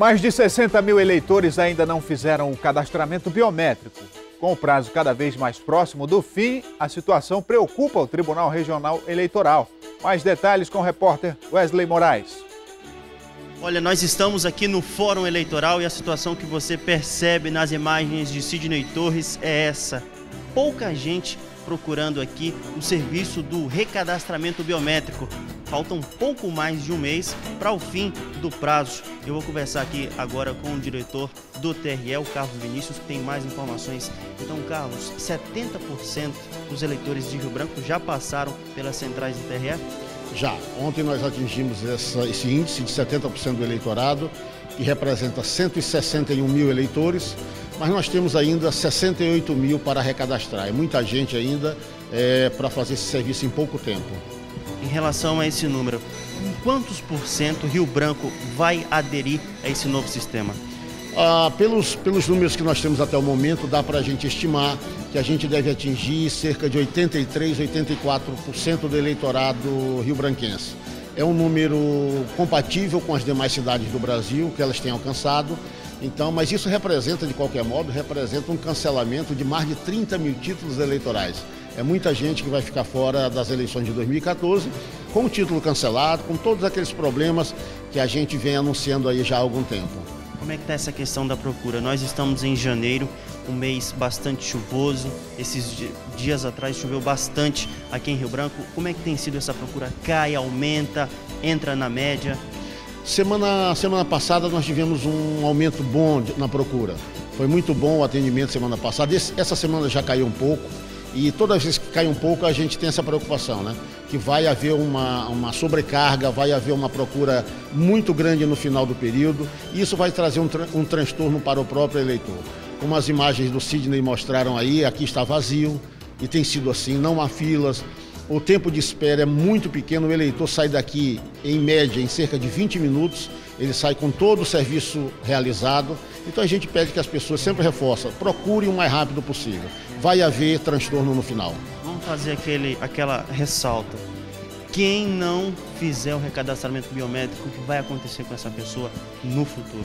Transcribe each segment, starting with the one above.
Mais de 60 mil eleitores ainda não fizeram o cadastramento biométrico. Com o prazo cada vez mais próximo do fim, a situação preocupa o Tribunal Regional Eleitoral. Mais detalhes com o repórter Wesley Moraes. Olha, nós estamos aqui no Fórum Eleitoral e a situação que você percebe nas imagens de Sidney Torres é essa. Pouca gente procurando aqui o serviço do recadastramento biométrico. Falta um pouco mais de um mês para o fim do prazo. Eu vou conversar aqui agora com o diretor do TRE, o Carlos Vinícius, que tem mais informações. Então, Carlos, 70% dos eleitores de Rio Branco já passaram pelas centrais do TRE? Já. Ontem nós atingimos esse índice de 70% do eleitorado, que representa 161 mil eleitores, mas nós temos ainda 68 mil para recadastrar. É muita gente ainda para fazer esse serviço em pouco tempo. Em relação a esse número, em quantos por cento Rio Branco vai aderir a esse novo sistema? Pelos números que nós temos até o momento, dá para a gente estimar que a gente deve atingir cerca de 83, 84% do eleitorado rio-branquense. É um número compatível com as demais cidades do Brasil, que elas têm alcançado. Então, mas isso representa, de qualquer modo, representa um cancelamento de mais de 30 mil títulos eleitorais. É muita gente que vai ficar fora das eleições de 2014, com o título cancelado, com todos aqueles problemas que a gente vem anunciando aí já há algum tempo. Como é que está essa questão da procura? Nós estamos em janeiro, um mês bastante chuvoso. Esses dias atrás choveu bastante aqui em Rio Branco. Como é que tem sido essa procura? Cai, aumenta, entra na média? Semana passada nós tivemos um aumento bom na procura. Foi muito bom o atendimento semana passada. Essa semana já caiu um pouco. E toda vez que cai um pouco, a gente tem essa preocupação, né? Que vai haver uma sobrecarga, vai haver uma procura muito grande no final do período. E isso vai trazer um transtorno para o próprio eleitor. Como as imagens do Sidney mostraram aí, aqui está vazio e tem sido assim, não há filas. O tempo de espera é muito pequeno, o eleitor sai daqui, em média, em cerca de 20 minutos, ele sai com todo o serviço realizado. Então a gente pede que as pessoas sempre reforçam, procurem o mais rápido possível. Vai haver transtorno no final. Vamos fazer aquela ressalta. Quem não fizer o recadastramento biométrico, o que vai acontecer com essa pessoa no futuro?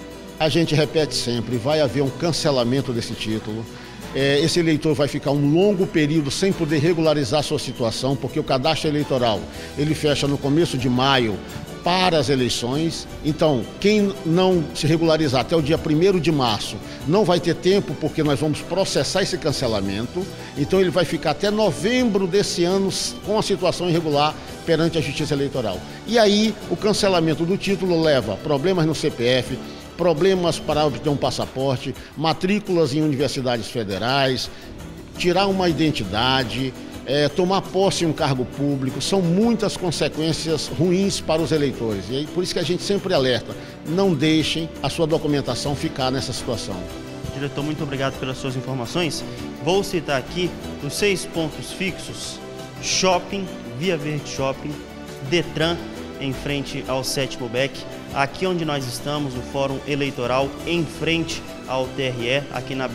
A gente repete sempre, vai haver um cancelamento desse título. Esse eleitor vai ficar um longo período sem poder regularizar sua situação, porque o cadastro eleitoral ele fecha no começo de maio para as eleições. Então, quem não se regularizar até o dia 1º de março não vai ter tempo, porque nós vamos processar esse cancelamento. Então, ele vai ficar até novembro desse ano com a situação irregular perante a Justiça Eleitoral. E aí, o cancelamento do título leva problemas no CPF, problemas para obter um passaporte, matrículas em universidades federais, tirar uma identidade, tomar posse em um cargo público. São muitas consequências ruins para os eleitores. E aí, por isso que a gente sempre alerta, não deixem a sua documentação ficar nessa situação. Diretor, muito obrigado pelas suas informações. Vou citar aqui os 6 pontos fixos: Shopping, Via Verde Shopping, Detran, em frente ao 7º BEC, aqui onde nós estamos, o Fórum Eleitoral, em frente ao TRE, aqui na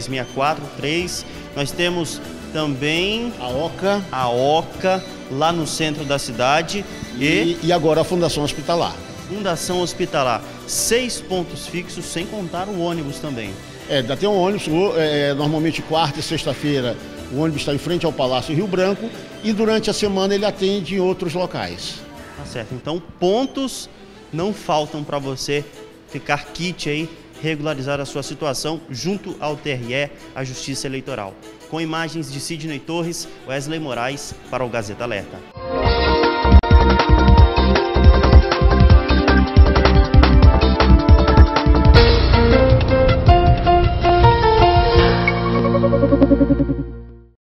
BR-364-3. Nós temos também a Oca, lá no centro da cidade. E agora a Fundação Hospitalar. Fundação Hospitalar. 6 pontos fixos, sem contar o ônibus também. Ainda tem um ônibus, normalmente quarta e sexta-feira, o ônibus está em frente ao Palácio Rio Branco e durante a semana ele atende em outros locais. Tá certo, então pontos não faltam para você ficar kit aí, regularizar a sua situação junto ao TRE, a Justiça Eleitoral. Com imagens de Sidney Torres, Wesley Moraes para o Gazeta Alerta.